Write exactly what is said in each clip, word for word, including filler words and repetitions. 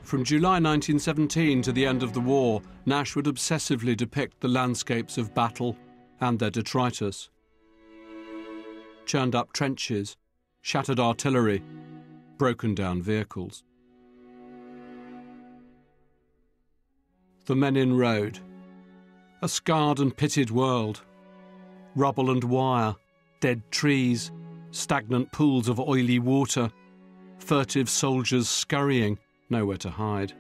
From July nineteen seventeen to the end of the war, Nash would obsessively depict the landscapes of battle and their detritus. Churned up trenches, shattered artillery, broken down vehicles. The Menin Road. A scarred and pitted world. Rubble and wire, dead trees, stagnant pools of oily water, furtive soldiers scurrying, nowhere to hide.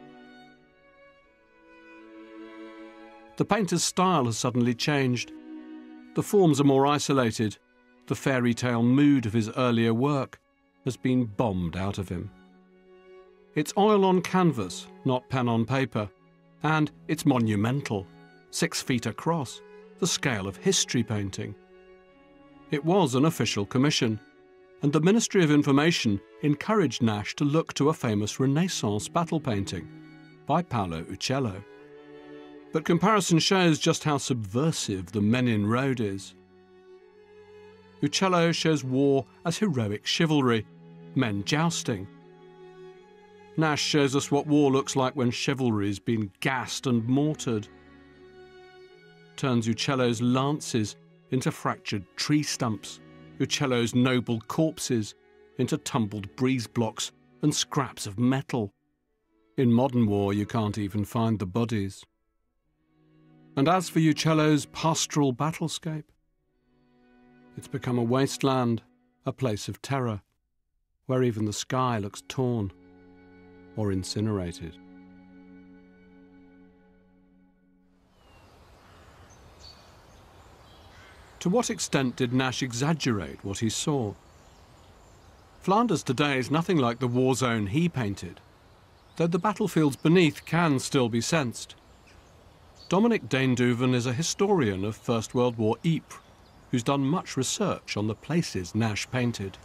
The painter's style has suddenly changed. The forms are more isolated. The fairy tale mood of his earlier work has been bombed out of him. It's oil on canvas, not pen on paper, and it's monumental, six feet across, the scale of history painting. It was an official commission, and the Ministry of Information encouraged Nash to look to a famous Renaissance battle painting by Paolo Uccello. But comparison shows just how subversive the Menin Road is. Uccello shows war as heroic chivalry, men jousting. Nash shows us what war looks like when chivalry's been gassed and mortared. Turns Uccello's lances into fractured tree stumps, Uccello's noble corpses into tumbled breeze blocks and scraps of metal. In modern war, you can't even find the bodies. And as for Uccello's pastoral battlescape, it's become a wasteland, a place of terror, where even the sky looks torn or incinerated. To what extent did Nash exaggerate what he saw? Flanders today is nothing like the war zone he painted, though the battlefields beneath can still be sensed. Dominic Dainduven is a historian of First World War Ypres, who's done much research on the places Nash painted.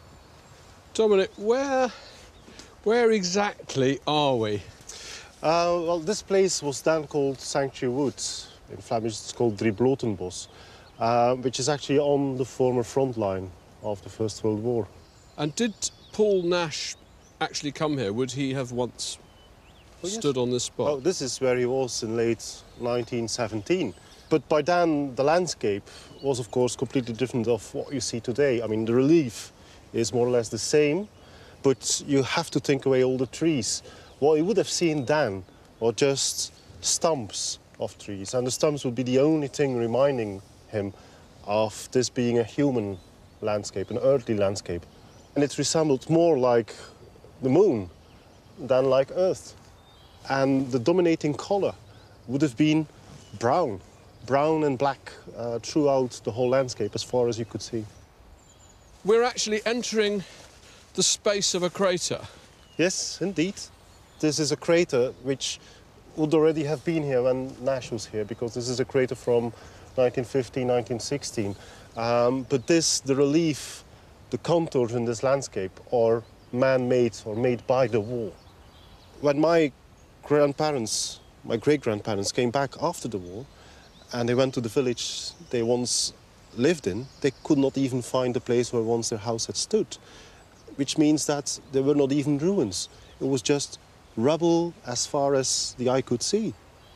Dominic, where, where exactly are we? Uh, well, this place was then called Sanctuary Woods. In Flemish, it's called Drieblotenbos. Uh, which is actually on the former front line of the First World War. And did Paul Nash actually come here? Would he have once oh, stood yes. on this spot? Oh, this is where he was in late nineteen seventeen. But by then, the landscape was, of course, completely different of what you see today. I mean, the relief is more or less the same, but you have to take away all the trees. What you would have seen then are just stumps of trees, and the stumps would be the only thing reminding him of this being a human landscape, an earthly landscape. And it resembled more like the moon than like Earth. And the dominating color would have been brown, brown and black uh, throughout the whole landscape as far as you could see. We're actually entering the space of a crater. Yes, indeed. This is a crater which would already have been here when Nash was here, because this is a crater from nineteen fifteen, nineteen sixteen. Um, but this, the relief, the contours in this landscape are man-made or made by the war. When my grandparents, my great-grandparents came back after the war and they went to the village they once lived in, they could not even find the place where once their house had stood, which means that there were not even ruins. It was just rubble as far as the eye could see.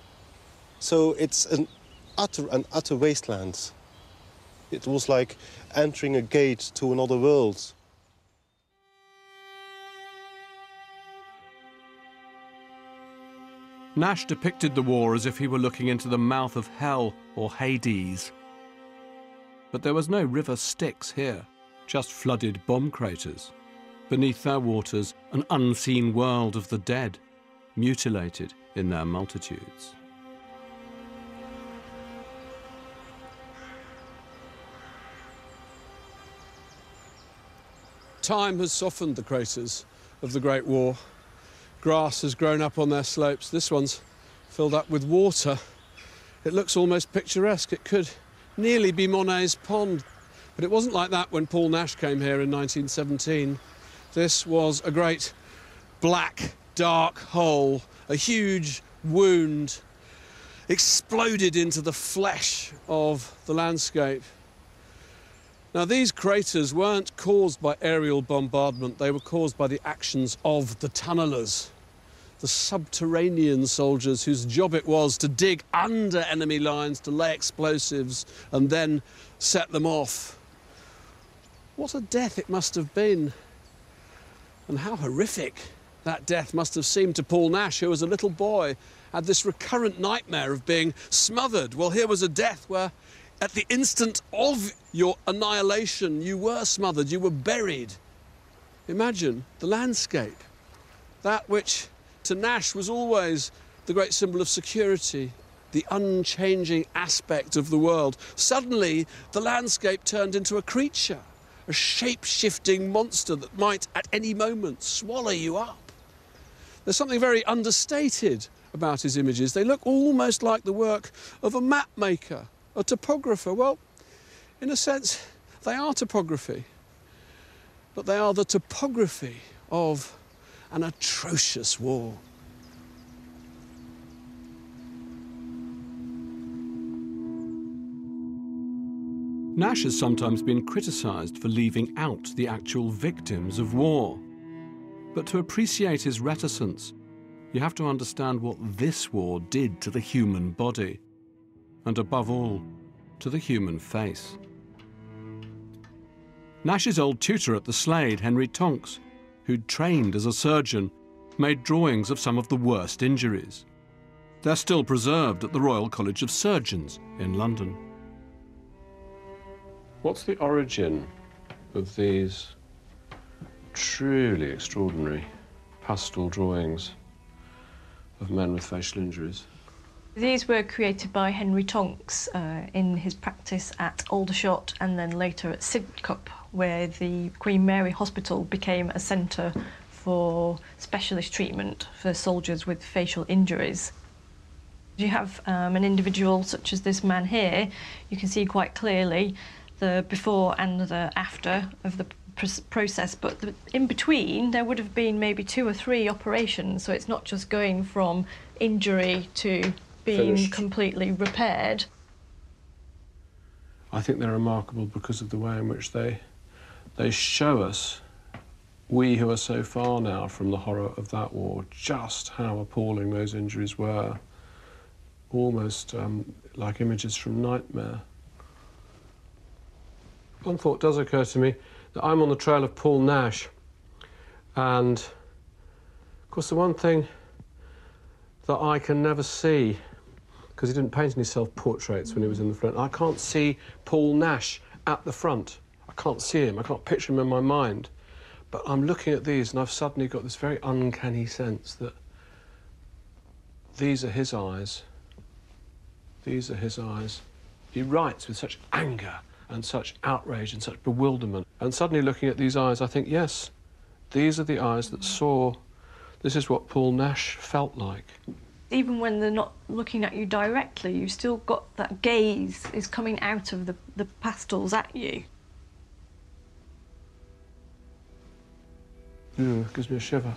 So it's an utter an utter wasteland. It was like entering a gate to another world. Nash depicted the war as if he were looking into the mouth of hell or Hades. But there was no river Styx here, just flooded bomb craters. Beneath their waters, an unseen world of the dead, mutilated in their multitudes. Time has softened the craters of the Great War. Grass has grown up on their slopes. This one's filled up with water. It looks almost picturesque. It could nearly be Monet's pond. But it wasn't like that when Paul Nash came here in nineteen seventeen. This was a great black, dark hole, a huge wound, exploded into the flesh of the landscape. Now, these craters weren't caused by aerial bombardment. They were caused by the actions of the tunnellers. the subterranean soldiers whose job it was to dig under enemy lines, to lay explosives and then set them off. What a death it must have been, and how horrific that death must have seemed to Paul Nash, who as a little boy had this recurrent nightmare of being smothered. Well, here was a death where at the instant of your annihilation you were smothered, you were buried. Imagine the landscape, that which to Nash was always the great symbol of security, the unchanging aspect of the world. Suddenly the landscape turned into a creature, a shape-shifting monster that might at any moment swallow you up. There's something very understated about his images. They look almost like the work of a map maker, a topographer. Well, in a sense, they are topography, but they are the topography of an atrocious war. Nash has sometimes been criticised for leaving out the actual victims of war. But to appreciate his reticence, you have to understand what this war did to the human body, and above all, to the human face. Nash's old tutor at the Slade, Henry Tonks, who'd trained as a surgeon, made drawings of some of the worst injuries. They're still preserved at the Royal College of Surgeons in London. What's the origin of these truly extraordinary pastel drawings of men with facial injuries? These were created by Henry Tonks uh, in his practice at Aldershot and then later at Sidcup, where the Queen Mary Hospital became a centre for specialist treatment for soldiers with facial injuries. You have um, an individual such as this man here, you can see quite clearly the before and the after of the process, but the, in between there would have been maybe two or three operations, so it's not just going from injury to being Finished. completely repaired. I think they're remarkable because of the way in which they they show us, we who are so far now from the horror of that war, just how appalling those injuries were. Almost um, like images from nightmare. One thought does occur to me, that I'm on the trail of Paul Nash, and of course the one thing that I can never see, because he didn't paint any self-portraits when he was in the front, I can't see Paul Nash at the front. I can't see him, I can't picture him in my mind. But I'm looking at these and I've suddenly got this very uncanny sense that these are his eyes, these are his eyes. He writes with such anger and such outrage and such bewilderment. And suddenly looking at these eyes, I think, yes, these are the eyes that saw. This is what Paul Nash felt like. Even when they're not looking at you directly, you've still got that gaze is coming out of the, the pastels at you. Yeah, it gives me a shiver.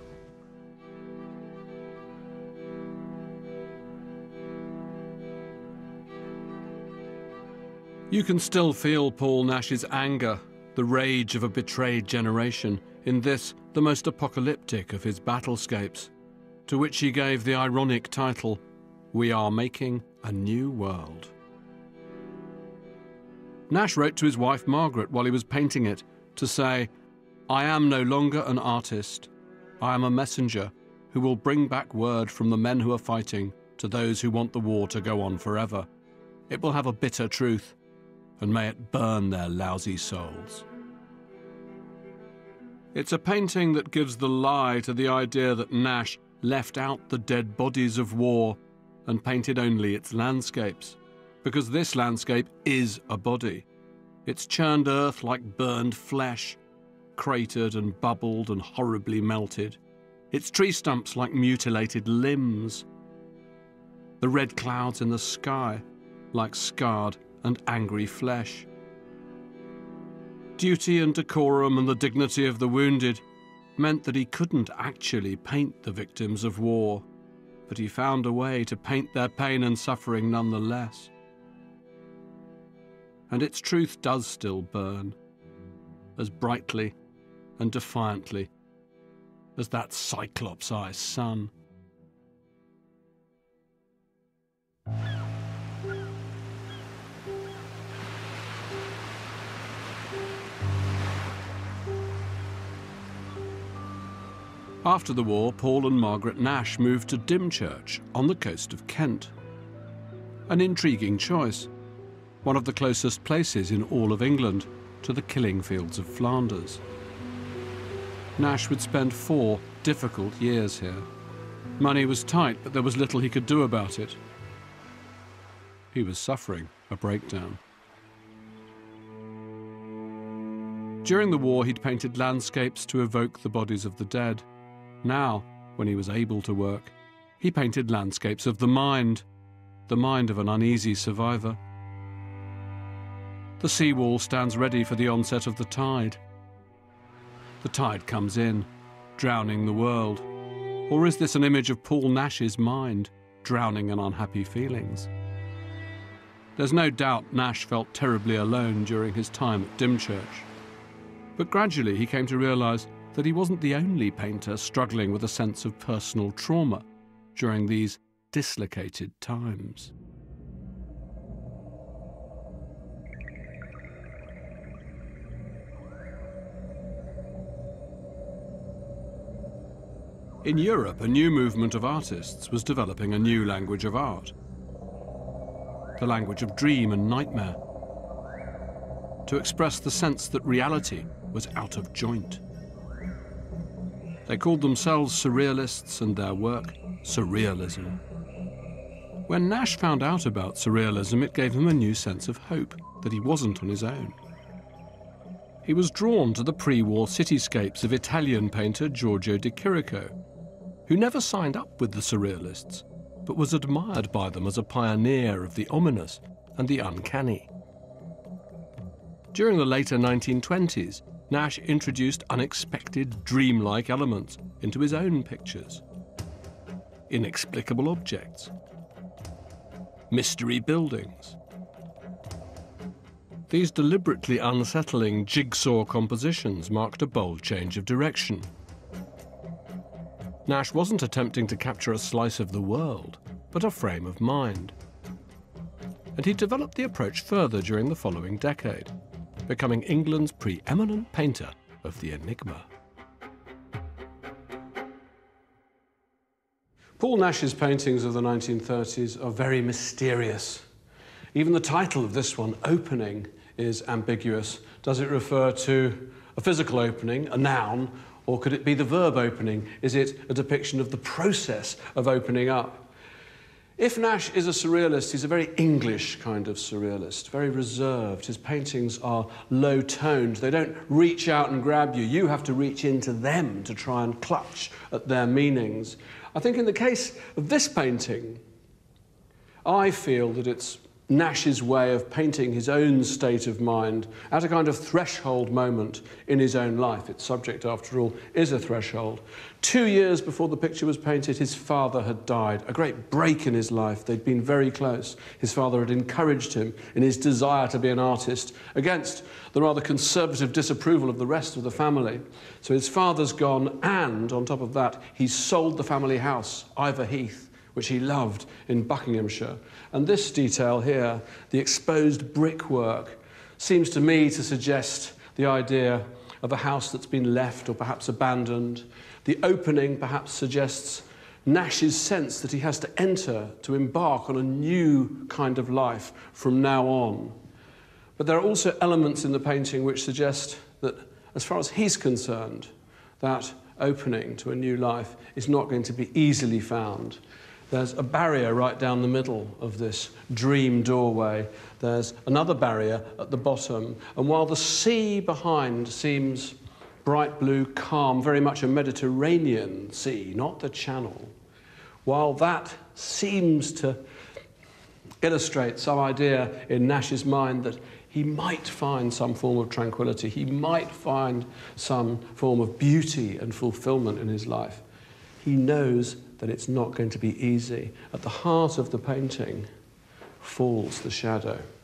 You can still feel Paul Nash's anger, the rage of a betrayed generation, in this, the most apocalyptic of his battlescapes, to which he gave the ironic title, We Are Making a New World. Nash wrote to his wife Margaret while he was painting it to say, I am no longer an artist. I am a messenger who will bring back word from the men who are fighting to those who want the war to go on forever. It will have a bitter truth, and may it burn their lousy souls. It's a painting that gives the lie to the idea that Nash left out the dead bodies of war and painted only its landscapes, because this landscape is a body. It's churned earth like burned flesh, cratered and bubbled and horribly melted. Its tree stumps like mutilated limbs. The red clouds in the sky like scarred and angry flesh. Duty and decorum and the dignity of the wounded meant that he couldn't actually paint the victims of war, but he found a way to paint their pain and suffering nonetheless. And its truth does still burn, as brightly and defiantly as that cyclops-eyed sun. After the war, Paul and Margaret Nash moved to Dymchurch on the coast of Kent. An intriguing choice, one of the closest places in all of England to the killing fields of Flanders. Nash would spend four difficult years here. Money was tight, but there was little he could do about it. He was suffering a breakdown. During the war, he'd painted landscapes to evoke the bodies of the dead. Now, when he was able to work, he painted landscapes of the mind, the mind of an uneasy survivor. The seawall stands ready for the onset of the tide. The tide comes in, drowning the world. Or is this an image of Paul Nash's mind, drowning in unhappy feelings? There's no doubt Nash felt terribly alone during his time at Dymchurch. But gradually he came to realise that he wasn't the only painter struggling with a sense of personal trauma during these dislocated times. In Europe, a new movement of artists was developing a new language of art. The language of dream and nightmare. To express the sense that reality was out of joint. They called themselves surrealists and their work surrealism. When Nash found out about surrealism, it gave him a new sense of hope that he wasn't on his own. He was drawn to the pre-war cityscapes of Italian painter Giorgio de Chirico, who never signed up with the surrealists, but was admired by them as a pioneer of the ominous and the uncanny. During the later nineteen twenties, Nash introduced unexpected, dreamlike elements into his own pictures. Inexplicable objects. Mystery buildings. These deliberately unsettling jigsaw compositions marked a bold change of direction. Nash wasn't attempting to capture a slice of the world, but a frame of mind. And he developed the approach further during the following decade, becoming England's preeminent painter of the Enigma. Paul Nash's paintings of the nineteen thirties are very mysterious. Even the title of this one, Opening, is ambiguous. Does it refer to a physical opening, a noun, or could it be the verb opening? Is it a depiction of the process of opening up? If Nash is a surrealist, he's a very English kind of surrealist, very reserved. His paintings are low-toned. They don't reach out and grab you. You have to reach into them to try and clutch at their meanings. I think in the case of this painting, I feel that it's Nash's way of painting his own state of mind at a kind of threshold moment in his own life. Its subject, after all, is a threshold. Two years before the picture was painted, his father had died, a great break in his life. They'd been very close. His father had encouraged him in his desire to be an artist against the rather conservative disapproval of the rest of the family. So his father's gone, and on top of that, he sold the family house, Ivor Heath, which he loved, in Buckinghamshire. And this detail here, the exposed brickwork, seems to me to suggest the idea of a house that's been left or perhaps abandoned. The opening perhaps suggests Nash's sense that he has to enter, to embark on a new kind of life from now on. But there are also elements in the painting which suggest that, as far as he's concerned, that opening to a new life is not going to be easily found. There's a barrier right down the middle of this dream doorway. There's another barrier at the bottom. And while the sea behind seems bright blue, calm, very much a Mediterranean sea, not the Channel, while that seems to illustrate some idea in Nash's mind that he might find some form of tranquility, he might find some form of beauty and fulfillment in his life, he knows that it's not going to be easy. At the heart of the painting falls the shadow.